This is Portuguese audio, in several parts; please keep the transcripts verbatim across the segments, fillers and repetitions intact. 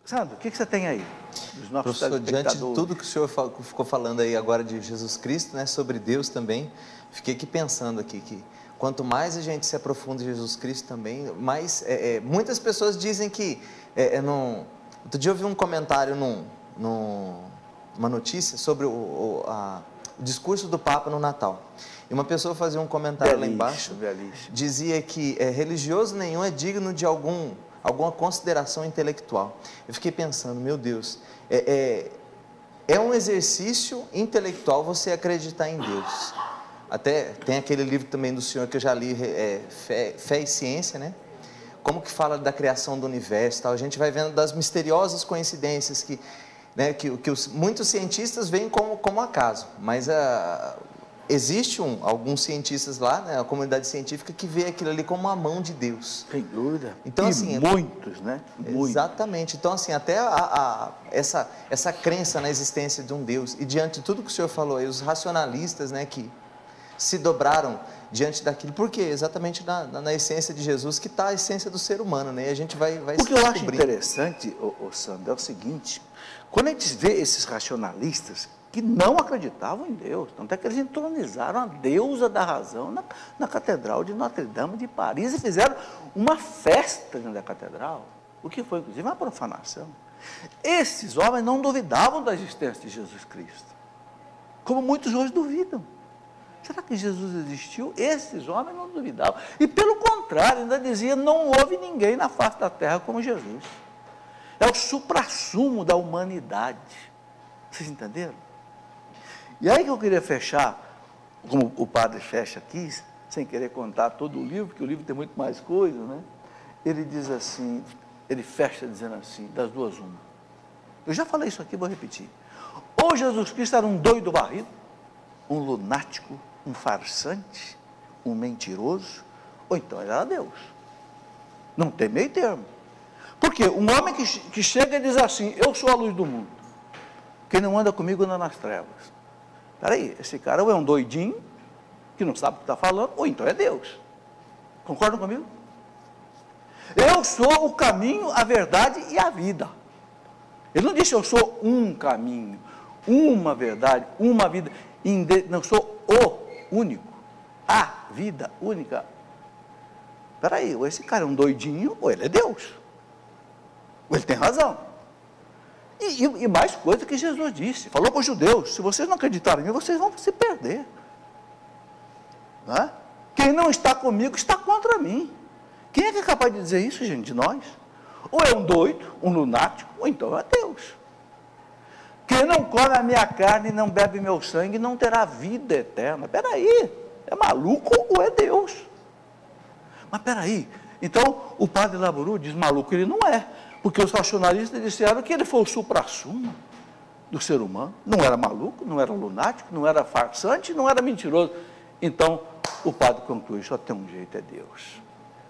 Sandro, o que, que você tem aí? Dos nossos Professor, diante de tudo que o senhor ficou falando aí agora de Jesus Cristo, né, sobre Deus também, fiquei aqui pensando aqui que quanto mais a gente se aprofunda em Jesus Cristo também, mais, é, é, muitas pessoas dizem que, é, é, não, outro dia eu vi um comentário num, num, numa notícia sobre o, o, a, o discurso do Papa no Natal, e uma pessoa fazia um comentário belíssimo, lá embaixo, belíssimo. dizia que é, religioso nenhum é digno de algum, alguma consideração intelectual. Eu fiquei pensando, meu Deus, é, é, é um exercício intelectual você acreditar em Deus. Até tem aquele livro também do senhor que eu já li, é, Fé, Fé e Ciência, né? Como que fala da criação do universo, tal. A gente vai vendo das misteriosas coincidências que, né, que, que os, muitos cientistas veem como, como acaso, mas a, existe um, alguns cientistas lá, né, a comunidade científica, que vê aquilo ali como a mão de Deus. Sem dúvida. Então, e assim, muitos, né? Muitos. Exatamente. Então, assim, até a, a, essa, essa crença na existência de um Deus, e diante de tudo que o senhor falou aí, os racionalistas, né, que se dobraram diante daquilo, porque exatamente na, na, na essência de Jesus que está a essência do ser humano, né? E a gente vai, vai O que eu acho interessante, ô, ô Sandro, é o seguinte: quando a gente vê esses racionalistas que não acreditavam em Deus, tanto é que eles entronizaram a deusa da razão na, na Catedral de Notre-Dame de Paris e fizeram uma festa dentro da catedral, o que foi inclusive uma profanação. Esses homens não duvidavam da existência de Jesus Cristo, como muitos hoje duvidam. Será que Jesus existiu? Esses homens não duvidavam. E pelo contrário, ainda dizia, não houve ninguém na face da terra como Jesus. É o suprassumo da humanidade. Vocês entenderam? E aí que eu queria fechar, como o padre fecha aqui, sem querer contar todo o livro, porque o livro tem muito mais coisa, né? Ele diz assim, ele fecha dizendo assim, das duas uma. Eu já falei isso aqui, vou repetir. Ou Jesus Cristo era um doido varrido, um lunático, um farsante, um mentiroso, ou então ele era Deus. Não tem meio termo. Porque um homem que, que chega e diz assim, eu sou a luz do mundo, quem não anda comigo anda nas trevas. Espera aí, esse cara ou é um doidinho, que não sabe o que está falando, ou então é Deus. Concordam comigo? Eu sou o caminho, a verdade e a vida. Ele não disse eu sou um caminho, uma verdade, uma vida, não, eu sou o único, a vida única. Espera aí, ou esse cara é um doidinho, ou ele é Deus. Ou ele tem razão. E, e, e mais coisa que Jesus disse, falou para os judeus, se vocês não acreditarem em mim, vocês vão se perder. Não é? Quem não está comigo está contra mim. Quem é que é capaz de dizer isso, gente, de nós? Ou é um doido, um lunático, ou então é Deus. Quem não come a minha carne e não bebe meu sangue não terá vida eterna. Espera aí, é maluco ou é Deus? Mas espera aí, então o padre Laburu diz maluco, ele não é, porque os racionalistas disseram que ele foi o suprassumo do ser humano, não era maluco, não era lunático, não era farsante, não era mentiroso. Então o padre conclui, só tem um jeito, é Deus.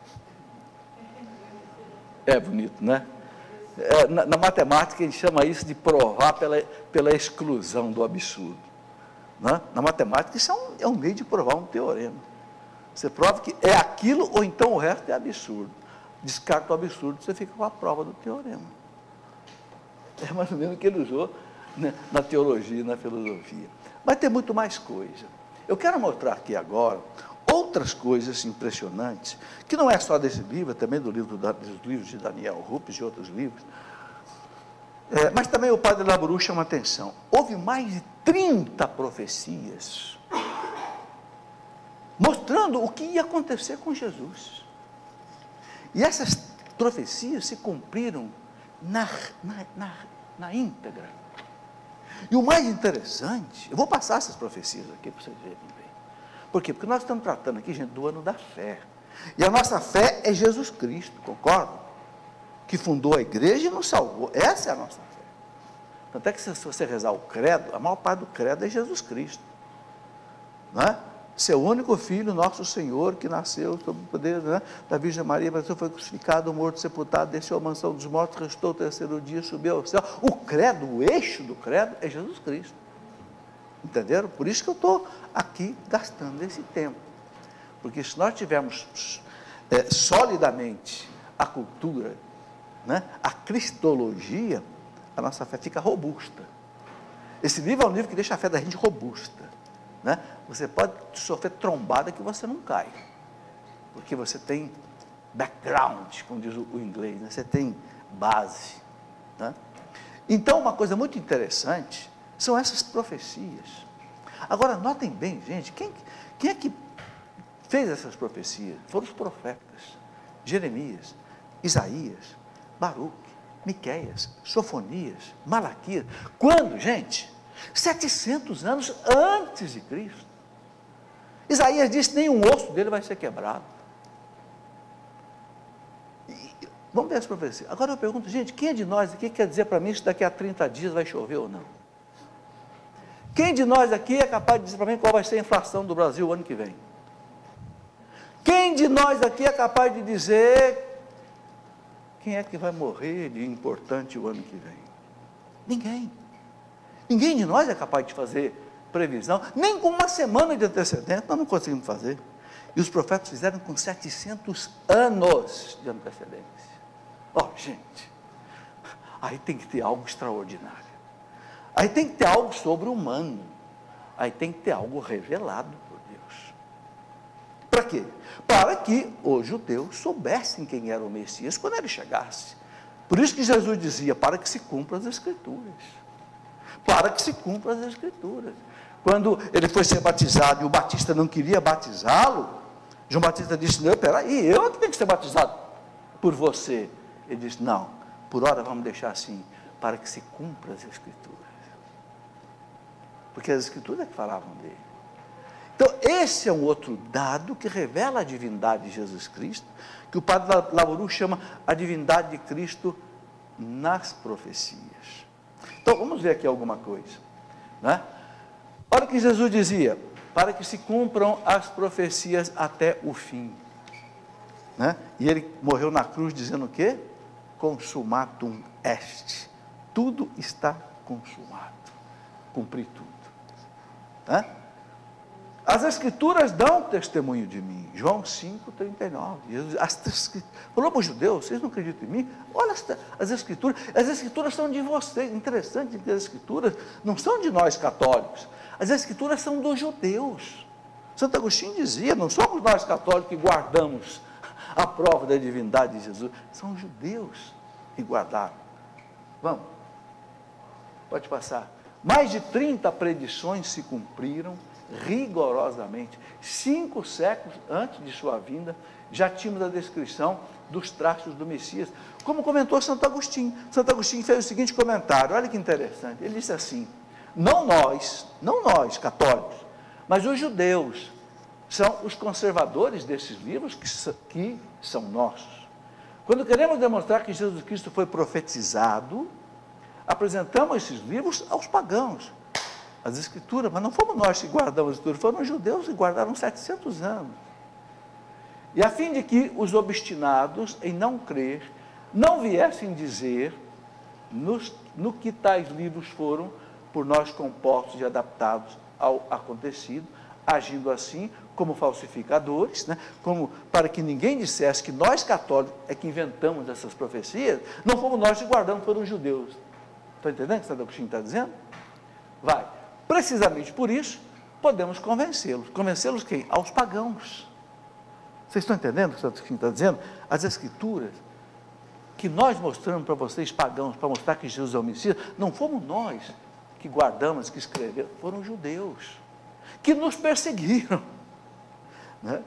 É bonito, né? É, na, na matemática, a gente chama isso de provar pela, pela exclusão do absurdo. Né? Na matemática, isso é um, é um meio de provar um teorema. Você prova que é aquilo, ou então o resto é absurdo. Descarta o absurdo, você fica com a prova do teorema. É mais ou menos o que ele usou, né, na teologia e na filosofia. Mas tem muito mais coisa. Eu quero mostrar aqui agora outras coisas impressionantes, que não é só desse livro, é também do livro, dos livros de Daniel Ruppes e outros livros, é, mas também o padre Laburu chama atenção. Houve mais de trinta profecias mostrando o que ia acontecer com Jesus. E essas profecias se cumpriram na, na, na, na íntegra. E o mais interessante, eu vou passar essas profecias aqui para vocês verem bem. Por quê? Porque nós estamos tratando aqui, gente, do ano da fé. E a nossa fé é Jesus Cristo, concordam? Que fundou a igreja e nos salvou. Essa é a nossa fé. Tanto é que se você rezar o credo, a maior parte do credo é Jesus Cristo. Não é? Seu único filho, nosso Senhor, que nasceu sob o poder, né, da Virgem Maria, mas foi crucificado, morto, sepultado, desceu à mansão dos mortos, restou o terceiro dia, subiu ao céu. O credo, o eixo do credo é Jesus Cristo. Entenderam? Por isso que eu estou aqui gastando esse tempo. Porque se nós tivermos é, solidamente a cultura né, a cristologia, a nossa fé fica robusta. Esse livro é um livro que deixa a fé da gente robusta, né? Você pode sofrer trombada que você não cai, porque você tem background, como diz o, o inglês, né? Você tem base, né? Então, uma coisa muito interessante são essas profecias. Agora, notem bem, gente, quem, quem é que fez essas profecias? Foram os profetas: Jeremias, Isaías, Baruque, Miqueias, Sofonias, Malaquias. Quando, gente? setecentos anos antes de Cristo. Isaías disse: nenhum osso dele vai ser quebrado. E, vamos ver as profecias. Agora eu pergunto, gente, quem é de nós aqui quer dizer para mim se daqui a trinta dias vai chover ou não? Quem de nós aqui é capaz de dizer para mim qual vai ser a inflação do Brasil o ano que vem? Quem de nós aqui é capaz de dizer quem é que vai morrer de importante o ano que vem? Ninguém. Ninguém de nós é capaz de fazer previsão, nem com uma semana de antecedência, nós não conseguimos fazer. E os profetas fizeram com setecentos anos de antecedência. Ó, oh, gente, aí tem que ter algo extraordinário. Aí tem que ter algo sobre-humano. Aí tem que ter algo revelado por Deus. Para quê? Para que os judeus soubessem quem era o Messias quando ele chegasse. Por isso que Jesus dizia: para que se cumpram as Escrituras. Para que se cumpram as Escrituras. Quando ele foi ser batizado e o Batista não queria batizá-lo, João Batista disse: não, peraí, eu que tenho que ser batizado por você. Ele disse: não, por hora vamos deixar assim, para que se cumpram as Escrituras. Porque as Escrituras é que falavam dele. Então, esse é um outro dado que revela a divindade de Jesus Cristo, que o padre Lamoureux chama a divindade de Cristo nas profecias. Então, vamos ver aqui alguma coisa, né? Olha o que Jesus dizia: para que se cumpram as profecias até o fim, né? E ele morreu na cruz dizendo o quê? Consumatum est. Tudo está consumado. Cumpri tudo, né? As Escrituras dão testemunho de mim. João cinco, trinta e nove. Jesus as, falou para os judeus: vocês não acreditam em mim? Olha as, as Escrituras. As Escrituras são de vocês. Interessante que as Escrituras não são de nós católicos. As Escrituras são dos judeus. Santo Agostinho dizia: não somos nós católicos que guardamos a prova da divindade de Jesus. São os judeus que guardaram. Vamos. Pode passar. Mais de trinta predições se cumpriram rigorosamente. Cinco séculos antes de sua vinda, já tínhamos a descrição dos traços do Messias, como comentou Santo Agostinho. Santo Agostinho fez o seguinte comentário, olha que interessante, ele disse assim: não nós, não nós católicos, mas os judeus, são os conservadores desses livros que, que são nossos. Quando queremos demonstrar que Jesus Cristo foi profetizado, apresentamos esses livros aos pagãos, as Escrituras, mas não fomos nós que guardamos as Escrituras, foram os judeus que guardaram setecentos anos. E a fim de que os obstinados em não crer, não viessem dizer nos, no que tais livros foram por nós compostos e adaptados ao acontecido, agindo assim como falsificadores, né? Como para que ninguém dissesse que nós católicos é que inventamos essas profecias, não fomos nós que guardamos, foram os judeus. Estão entendendo o que Santo Agostinho está dizendo? Vai. Precisamente por isso, podemos convencê-los. Convencê-los quem? Aos pagãos. Vocês estão entendendo o que Santo Agostinho está dizendo? As Escrituras que nós mostramos para vocês, pagãos, para mostrar que Jesus é o Messias, não fomos nós que guardamos, que escrevemos, foram os judeus, que nos perseguiram, né?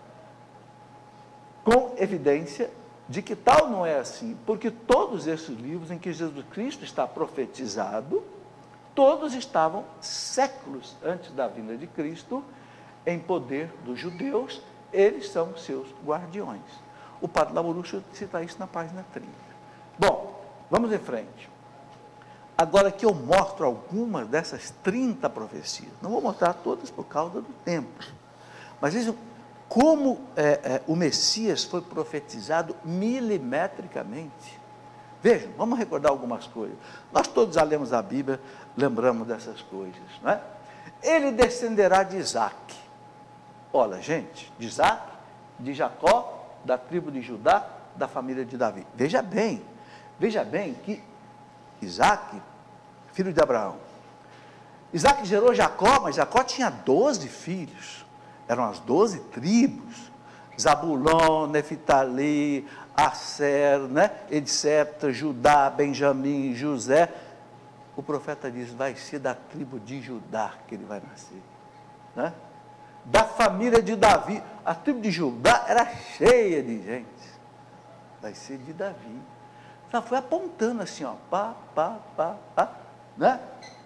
Com evidência de que tal não é assim, porque todos esses livros em que Jesus Cristo está profetizado, todos estavam séculos antes da vinda de Cristo, em poder dos judeus, eles são seus guardiões. O padre Lamoureux cita isso na página trinta. Bom, vamos em frente. Agora que eu mostro algumas dessas trinta profecias, não vou mostrar todas por causa do tempo, mas vejam como é, é, o Messias foi profetizado milimetricamente. Vejam, vamos recordar algumas coisas. Nós todos já lemos a Bíblia, lembramos dessas coisas, não é? Ele descenderá de Isaac. Olha, gente, de Isaac, de Jacó, da tribo de Judá, da família de Davi. Veja bem, Veja bem que Isaac, filho de Abraão, Isaac gerou Jacó, mas Jacó tinha doze filhos, eram as doze tribos, Zabulon, Neftali, Asser, né, etcétera, Judá, Benjamim, José. O profeta diz, vai ser da tribo de Judá que ele vai nascer, né? Da família de Davi. A tribo de Judá era cheia de gente, vai ser de Davi. Ela foi apontando assim, ó, pá, pá, pá, pá, né?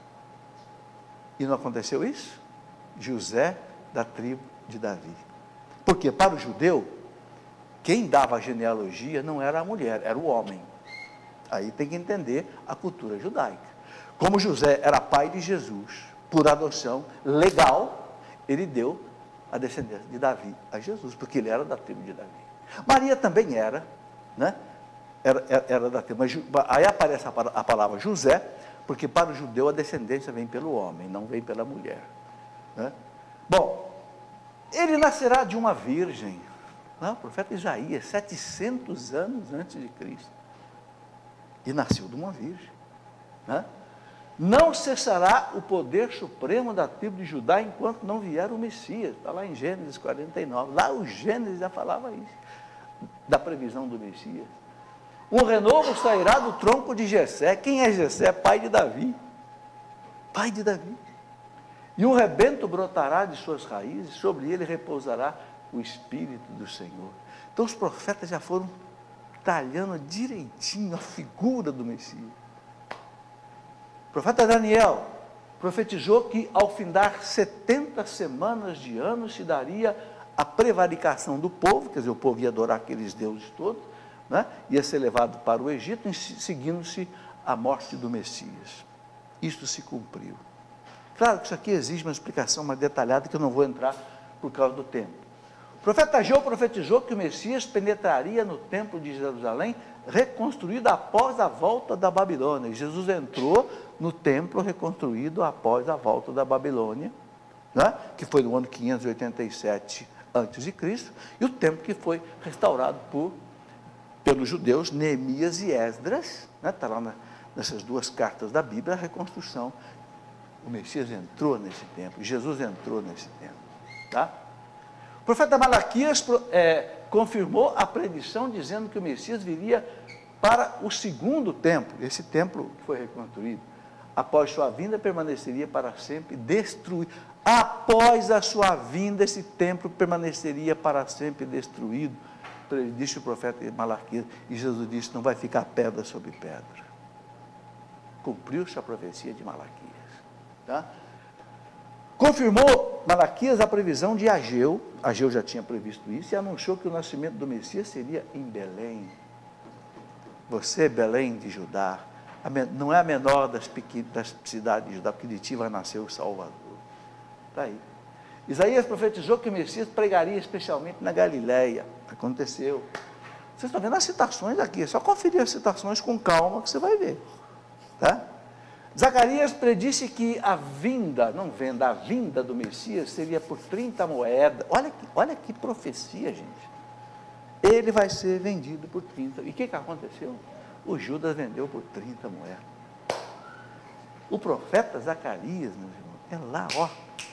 E não aconteceu isso? José da tribo de Davi. Porque para o judeu, quem dava a genealogia não era a mulher, era o homem. Aí tem que entender a cultura judaica. Como José era pai de Jesus, por adoção legal, ele deu a descendência de Davi a Jesus, porque ele era da tribo de Davi. Maria também era, né? Era, era, era da tribo. Mas, aí aparece a, a palavra José, porque para o judeu a descendência vem pelo homem, não vem pela mulher, né? Bom, ele nascerá de uma virgem. Não, o profeta Isaías, setecentos anos antes de Cristo, e nasceu de uma virgem, né? Não cessará o poder supremo da tribo de Judá enquanto não vier o Messias. Está lá em Gênesis quarenta e nove. Lá o Gênesis já falava isso, da previsão do Messias. Um renovo sairá do tronco de Jessé. Quem é Jessé? Pai de Davi. Pai de Davi. E um rebento brotará de suas raízes, sobre ele repousará o Espírito do Senhor. Então os profetas já foram talhando direitinho a figura do Messias. O profeta Daniel profetizou que ao findar setenta semanas de anos se daria a prevaricação do povo, quer dizer, o povo ia adorar aqueles deuses todos, né? Ia ser levado para o Egito, seguindo-se a morte do Messias. Isto se cumpriu. Claro que isso aqui exige uma explicação mais detalhada, que eu não vou entrar por causa do tempo. O profeta Ageu profetizou que o Messias penetraria no templo de Jerusalém, reconstruído após a volta da Babilônia. E Jesus entrou no templo reconstruído após a volta da Babilônia, né? Que foi no ano quinhentos e oitenta e sete antes de Cristo, e o templo que foi restaurado por, pelos judeus Neemias e Esdras, né? Está lá na, nessas duas cartas da Bíblia, a reconstrução. O Messias entrou nesse templo, Jesus entrou nesse templo, tá? O profeta Malaquias é, confirmou a predição, dizendo que o Messias viria para o segundo templo. Esse templo que foi reconstruído, após sua vinda, permaneceria para sempre destruído. Após a sua vinda, esse templo permaneceria para sempre destruído, disse o profeta Malaquias, e Jesus disse, não vai ficar pedra sobre pedra. Cumpriu-se a profecia de Malaquias, tá? Confirmou Malaquias a previsão de Ageu, Ageu já tinha previsto isso, e anunciou que o nascimento do Messias seria em Belém. Você, Belém de Judá, não é a menor das, pequenas, das cidades de Judá, porque de ti vai nascer o Salvador. Está aí. Isaías profetizou que o Messias pregaria especialmente na Galileia. Aconteceu. Vocês estão vendo as citações aqui, é só conferir as citações com calma que você vai ver, tá? Zacarias predisse que a vinda, não venda, a vinda do Messias seria por trinta moedas. Olha que, olha que profecia, gente. Ele vai ser vendido por trinta. E o que, que aconteceu? O Judas vendeu por trinta moedas. O profeta Zacarias, meus irmãos, é lá, ó,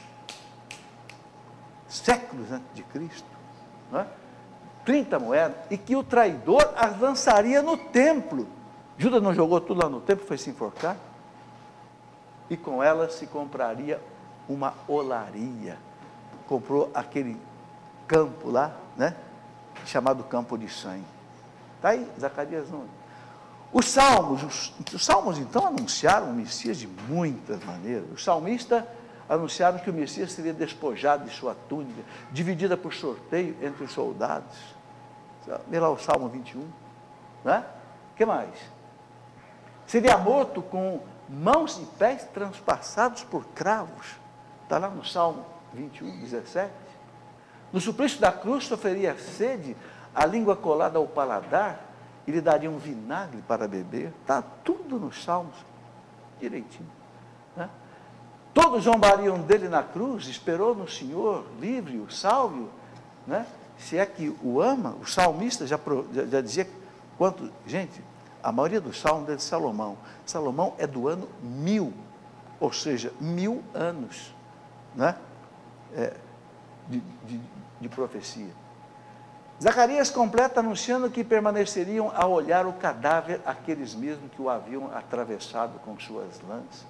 séculos antes de Cristo, não é? trinta moedas, e que o traidor as lançaria no templo. Judas não jogou tudo lá no templo, foi se enforcar? E com ela se compraria uma olaria. Comprou aquele campo lá, né? Chamado campo de sangue. Está aí, Zacarias um. Os salmos, os, os salmos então anunciaram o Messias de muitas maneiras. Os salmistas anunciaram que o Messias seria despojado de sua túnica, dividida por sorteio entre os soldados. Vê lá o Salmo vinte e um, né? O que mais? Seria morto com mãos e pés transpassados por cravos. Está lá no Salmo vinte e um, dezessete. No suplício da cruz sofreria sede, a língua colada ao paladar, e lhe daria um vinagre para beber. Está tudo nos Salmos, direitinho, né? Todos zombariam dele na cruz, esperou no Senhor, livre-o, salve-o, né? Se é que o ama. O salmista já, já, já dizia quanto, gente, a maioria dos salmos é de Salomão. Salomão é do ano mil, ou seja, mil anos, né? É, de, de, de profecia. Zacarias completa anunciando que permaneceriam a olhar o cadáver aqueles mesmos que o haviam atravessado com suas lanças.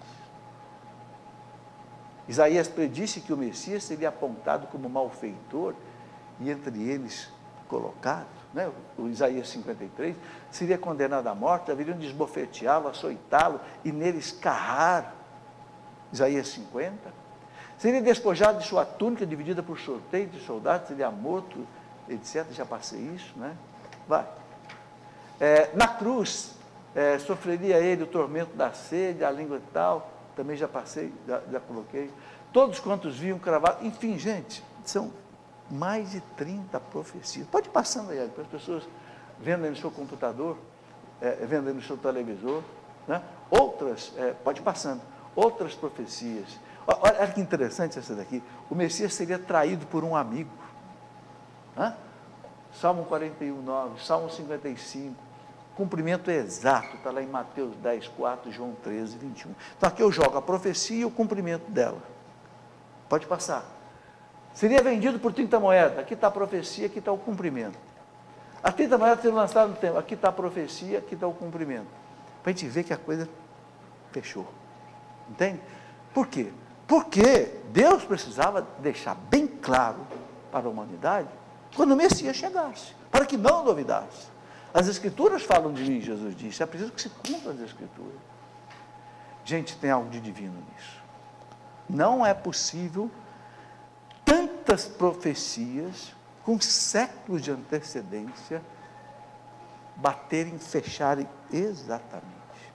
Isaías predisse que o Messias seria apontado como malfeitor e entre eles colocado, né? O Isaías cinquenta e três, seria condenado à morte, haveriam de esbofeteá-lo, açoitá-lo e nele escarrar. Isaías cinquenta. Seria despojado de sua túnica, dividida por sorteio de soldados, seria morto, etcétera. Já passei isso, né? Vai. É, na cruz, é, sofreria ele o tormento da sede, a língua e tal, também já passei, já, já coloquei. Todos quantos viam cravado, enfim, gente, são mais de trinta profecias. Pode ir passando aí, para as pessoas vendo aí no seu computador, é, vendo aí no seu televisor, né? Outras, é, pode ir passando, outras profecias. Olha, olha que interessante essa daqui. O Messias seria traído por um amigo. Hã? Salmo quarenta e um, nove, Salmo cinquenta e cinco, cumprimento exato, está lá em Mateus dez, quatro, João treze, vinte e um. Então aqui eu jogo a profecia e o cumprimento dela. Pode passar. Seria vendido por trinta moedas, aqui está a profecia, aqui está o cumprimento. As trinta moedas seriam lançadas no tempo, aqui está a profecia, aqui está o cumprimento. Para a gente ver que a coisa fechou. Entende? Por quê? Porque Deus precisava deixar bem claro para a humanidade quando o Messias chegasse, para que não duvidasse. As Escrituras falam de mim, Jesus disse, é preciso que se cumpram as Escrituras. Gente, tem algo de divino nisso. Não é possível tantas profecias com séculos de antecedência baterem, fecharem exatamente.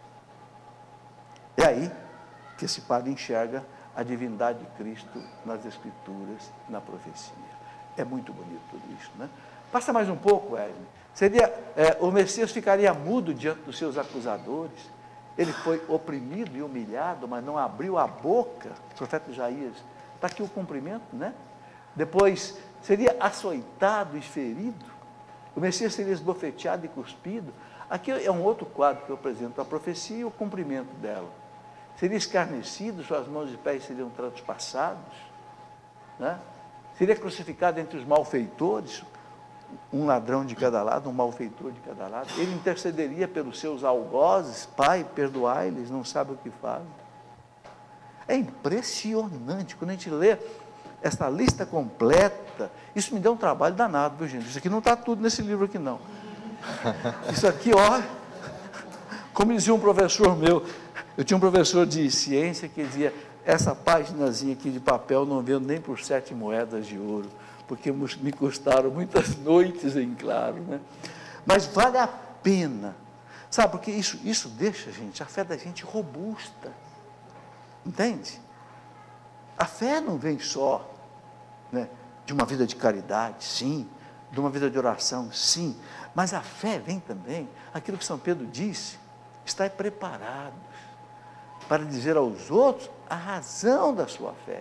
É aí que esse padre enxerga a divindade de Cristo nas Escrituras, na profecia. É muito bonito tudo isso, né? Passa mais um pouco, Wesley. Seria, é, o Messias ficaria mudo diante dos seus acusadores. Ele foi oprimido e humilhado, mas não abriu a boca. O profeta Isaías, está aqui o cumprimento, né? Depois, seria açoitado e ferido. O Messias seria esbofeteado e cuspido. Aqui é um outro quadro que eu apresento, a profecia e o cumprimento dela. Seria escarnecido, suas mãos e pés seriam transpassados, né? Seria crucificado entre os malfeitores, um ladrão de cada lado, um malfeitor de cada lado. Ele intercederia pelos seus algozes, Pai, perdoai-lhes, não sabem o que fazem. É impressionante, quando a gente lê essa lista completa, isso me deu um trabalho danado, viu, gente? Isso aqui não está tudo nesse livro aqui, não. Isso aqui, ó, como dizia um professor meu, eu tinha um professor de ciência que dizia, essa paginazinha aqui de papel não vendo nem por sete moedas de ouro, porque me custaram muitas noites em claro, né? Mas vale a pena, sabe, porque isso, isso deixa, gente, a fé da gente robusta, entende? A fé não vem só, né, de uma vida de caridade, sim, de uma vida de oração, sim, mas a fé vem também, aquilo que São Pedro disse, estar preparados para dizer aos outros a razão da sua fé.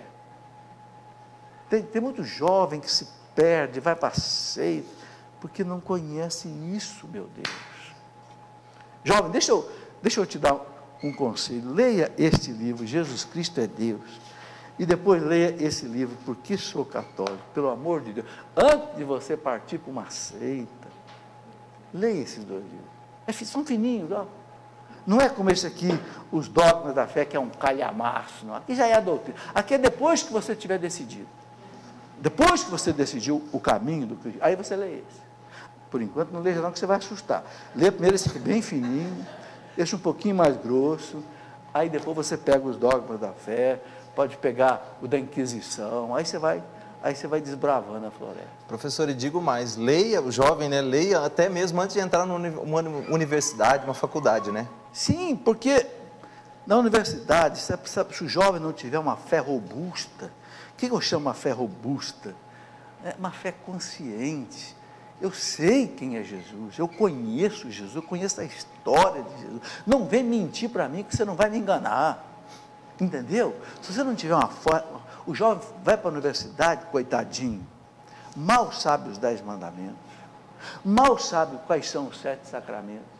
Tem, tem muito jovem que se perde, vai para a seita, porque não conhece isso, meu Deus. Jovem, deixa eu, deixa eu te dar um conselho, leia este livro, Jesus Cristo é Deus, e depois leia esse livro, Porque Sou Católico, pelo amor de Deus, antes de você partir para uma seita, leia esses dois livros, é, são fininhos, ó. Não é como esse aqui, os dogmas da fé, que é um calhamaço, não. Aqui já é a doutrina, aqui é depois que você tiver decidido, depois que você decidiu o caminho do Cristo, aí você lê esse. Por enquanto não leia não, que você vai assustar. Lê primeiro esse aqui bem fininho, esse um pouquinho mais grosso, aí depois você pega os dogmas da fé, pode pegar o da Inquisição, aí você vai, aí você vai desbravando a floresta. Professor, e digo mais, leia, o jovem, né, leia até mesmo antes de entrar numa universidade, uma faculdade, né? Sim, porque na universidade, se, se o jovem não tiver uma fé robusta, o que eu chamo uma fé robusta? É uma fé consciente. Eu sei quem é Jesus, eu conheço Jesus, eu conheço a história de Jesus. Não vem mentir para mim que você não vai me enganar. Entendeu? Se você não tiver uma forma, o jovem vai para a universidade, coitadinho, mal sabe os dez mandamentos, mal sabe quais são os sete sacramentos.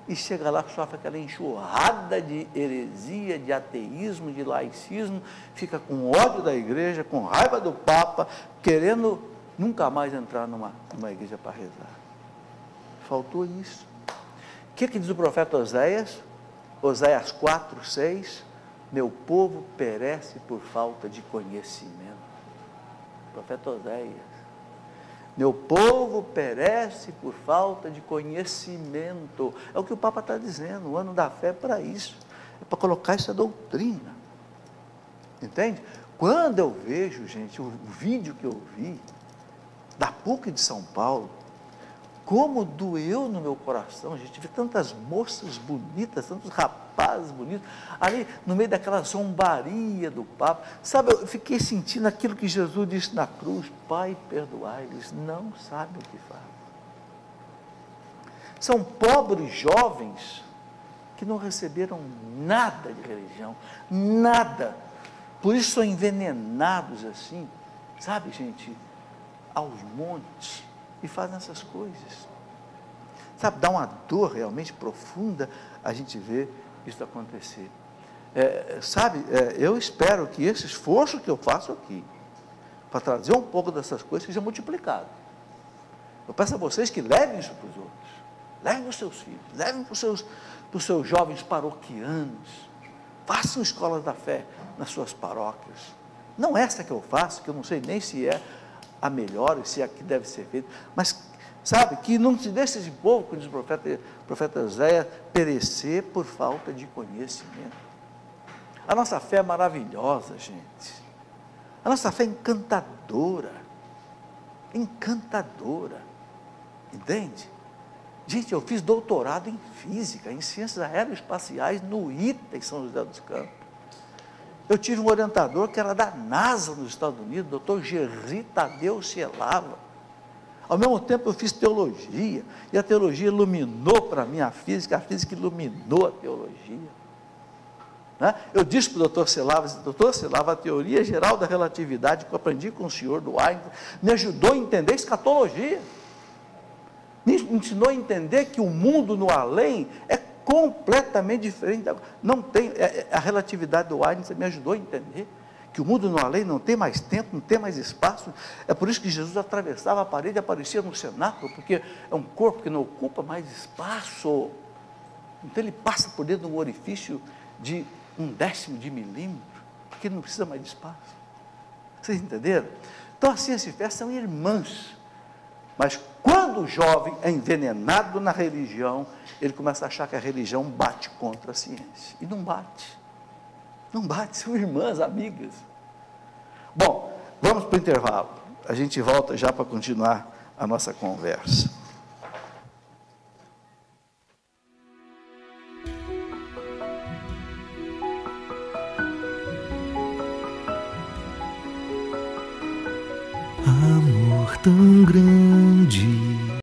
e chega lá, sofre aquela enxurrada de heresia, de ateísmo, de laicismo, fica com ódio da igreja, com raiva do Papa, querendo nunca mais entrar numa, numa igreja para rezar. Faltou isso. O que, que diz o profeta Oséias? Oséias quatro, seis, meu povo perece por falta de conhecimento. Profeta Oséias. Meu povo perece por falta de conhecimento. É o que o Papa está dizendo, o ano da fé é para isso, é para colocar essa doutrina. Entende? Quando eu vejo, gente, o vídeo que eu vi da P U C de São Paulo, como doeu no meu coração, gente, ver tantas moças bonitas, tantos rapazes bonitos, ali no meio daquela zombaria do Papa, sabe, eu fiquei sentindo aquilo que Jesus disse na cruz, Pai, perdoai-lhes, não sabem o que fazem. São pobres jovens que não receberam nada de religião, nada, por isso são envenenados assim, sabe, gente, aos montes, e fazem essas coisas, sabe, dá uma dor realmente profunda a gente ver isso acontecer, é, sabe, é, eu espero que esse esforço que eu faço aqui, para trazer um pouco dessas coisas, seja multiplicado. Eu peço a vocês que levem isso para os outros, levem para os seus filhos, levem para os seus, para os seus jovens paroquianos, façam escolas da fé nas suas paróquias, não essa que eu faço, que eu não sei nem se é a melhor, se é a que deve ser feita, mas, sabe, que não se deixe esse povo, como diz o profeta, profeta Oséias, perecer por falta de conhecimento. A nossa fé é maravilhosa, gente. A nossa fé é encantadora, encantadora, entende? Gente, eu fiz doutorado em física, em ciências aeroespaciais, no ITA, em São José dos Campos. Eu tive um orientador que era da NASA nos Estados Unidos, doutor Gerry Tadeu Cielava. Ao mesmo tempo eu fiz teologia, e a teologia iluminou para mim a física, a física iluminou a teologia. Né? Eu disse para o doutor Cielava, doutor Cielava, a teoria geral da relatividade que eu aprendi com o senhor do Einstein, me ajudou a entender escatologia. Me ensinou a entender que o mundo no além é completamente diferente, não tem, a relatividade do Einstein me ajudou a entender que o mundo no além não tem mais tempo, não tem mais espaço, é por isso que Jesus atravessava a parede e aparecia no cenáculo, porque é um corpo que não ocupa mais espaço, então ele passa por dentro de um orifício de um décimo de milímetro, porque ele não precisa mais de espaço, vocês entenderam? Então a ciência e a fé são irmãs, mas quando o jovem é envenenado na religião, ele começa a achar que a religião bate contra a ciência. E não bate. Não bate, são irmãs, amigas. Bom, vamos para o intervalo. A gente volta já para continuar a nossa conversa. Amor tão grande